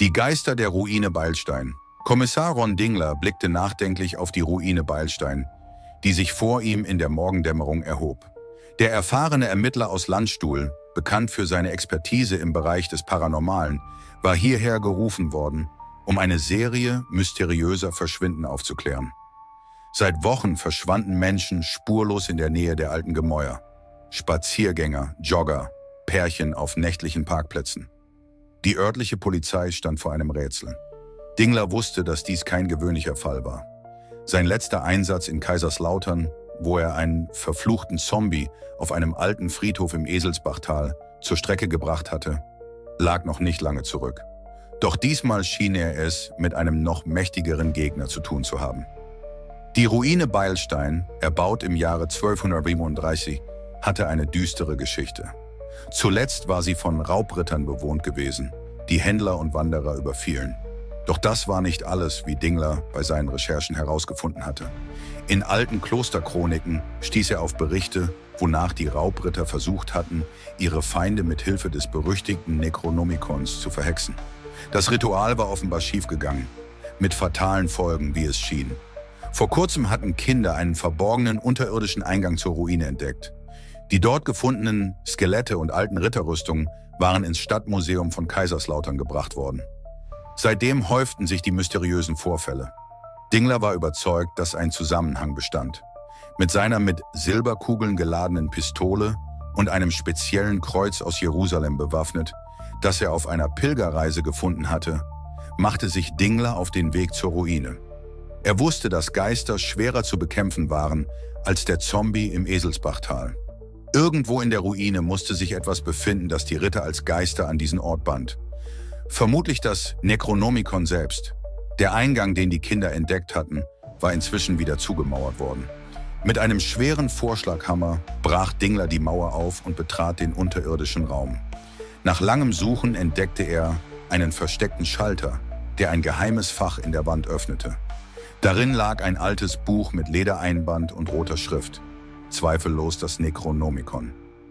Die Geister der Ruine Beilstein. Kommissar Ron Dingler blickte nachdenklich auf die Ruine Beilstein, die sich vor ihm in der Morgendämmerung erhob. Der erfahrene Ermittler aus Landstuhl, bekannt für seine Expertise im Bereich des Paranormalen, war hierher gerufen worden, um eine Serie mysteriöser Verschwinden aufzuklären. Seit Wochen verschwanden Menschen spurlos in der Nähe der alten Gemäuer. Spaziergänger, Jogger, Pärchen auf nächtlichen Parkplätzen. Die örtliche Polizei stand vor einem Rätsel. Dingler wusste, dass dies kein gewöhnlicher Fall war. Sein letzter Einsatz in Kaiserslautern, wo er einen verfluchten Zombie auf einem alten Friedhof im Eselsbachtal zur Strecke gebracht hatte, lag noch nicht lange zurück. Doch diesmal schien er es mit einem noch mächtigeren Gegner zu tun zu haben. Die Ruine Beilstein, erbaut im Jahre 1237, hatte eine düstere Geschichte. Zuletzt war sie von Raubrittern bewohnt gewesen, die Händler und Wanderer überfielen. Doch das war nicht alles, wie Dingler bei seinen Recherchen herausgefunden hatte. In alten Klosterchroniken stieß er auf Berichte, wonach die Raubritter versucht hatten, ihre Feinde mit Hilfe des berüchtigten Necronomicons zu verhexen. Das Ritual war offenbar schiefgegangen, mit fatalen Folgen, wie es schien. Vor kurzem hatten Kinder einen verborgenen unterirdischen Eingang zur Ruine entdeckt. Die dort gefundenen Skelette und alten Ritterrüstungen waren ins Stadtmuseum von Kaiserslautern gebracht worden. Seitdem häuften sich die mysteriösen Vorfälle. Dingler war überzeugt, dass ein Zusammenhang bestand. Mit seiner mit Silberkugeln geladenen Pistole und einem speziellen Kreuz aus Jerusalem bewaffnet, das er auf einer Pilgerreise gefunden hatte, machte sich Dingler auf den Weg zur Ruine. Er wusste, dass Geister schwerer zu bekämpfen waren als der Zombie im Eselsbachtal. Irgendwo in der Ruine musste sich etwas befinden, das die Ritter als Geister an diesen Ort band. Vermutlich das Necronomicon selbst. Der Eingang, den die Kinder entdeckt hatten, war inzwischen wieder zugemauert worden. Mit einem schweren Vorschlaghammer brach Dingler die Mauer auf und betrat den unterirdischen Raum. Nach langem Suchen entdeckte er einen versteckten Schalter, der ein geheimes Fach in der Wand öffnete. Darin lag ein altes Buch mit Ledereinband und roter Schrift. Zweifellos das Necronomicon.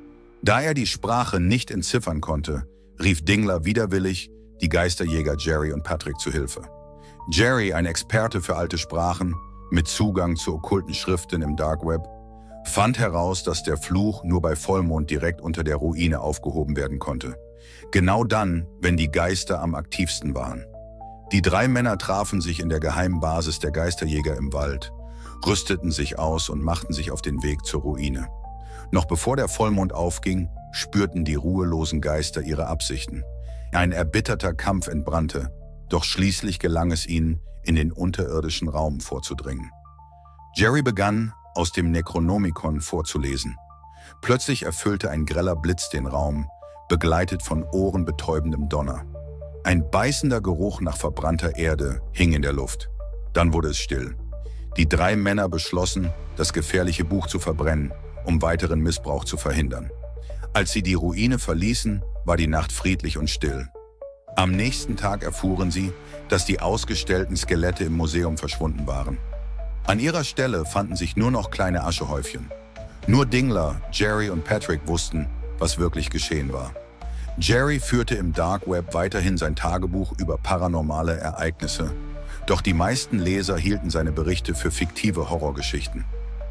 Da er die Sprache nicht entziffern konnte, rief Dingler widerwillig die Geisterjäger Jerry und Patrick zu Hilfe. Jerry, ein Experte für alte Sprachen, mit Zugang zu okkulten Schriften im Dark Web, fand heraus, dass der Fluch nur bei Vollmond direkt unter der Ruine aufgehoben werden konnte. Genau dann, wenn die Geister am aktivsten waren. Die drei Männer trafen sich in der geheimen Basis der Geisterjäger im Wald, rüsteten sich aus und machten sich auf den Weg zur Ruine. Noch bevor der Vollmond aufging, spürten die ruhelosen Geister ihre Absichten. Ein erbitterter Kampf entbrannte, doch schließlich gelang es ihnen, in den unterirdischen Raum vorzudringen. Jerry begann, aus dem Necronomicon vorzulesen. Plötzlich erfüllte ein greller Blitz den Raum, begleitet von ohrenbetäubendem Donner. Ein beißender Geruch nach verbrannter Erde hing in der Luft. Dann wurde es still. Die drei Männer beschlossen, das gefährliche Buch zu verbrennen, um weiteren Missbrauch zu verhindern. Als sie die Ruine verließen, war die Nacht friedlich und still. Am nächsten Tag erfuhren sie, dass die ausgestellten Skelette im Museum verschwunden waren. An ihrer Stelle fanden sich nur noch kleine Aschehäufchen. Nur Dingler, Jerry und Patrick wussten, was wirklich geschehen war. Jerry führte im Dark Web weiterhin sein Tagebuch über paranormale Ereignisse, doch die meisten Leser hielten seine Berichte für fiktive Horrorgeschichten.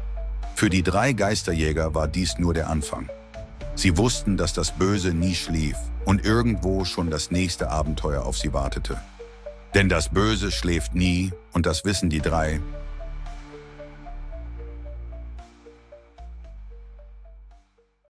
Für die drei Geisterjäger war dies nur der Anfang. Sie wussten, dass das Böse nie schlief und irgendwo schon das nächste Abenteuer auf sie wartete. Denn das Böse schläft nie und das wissen die drei,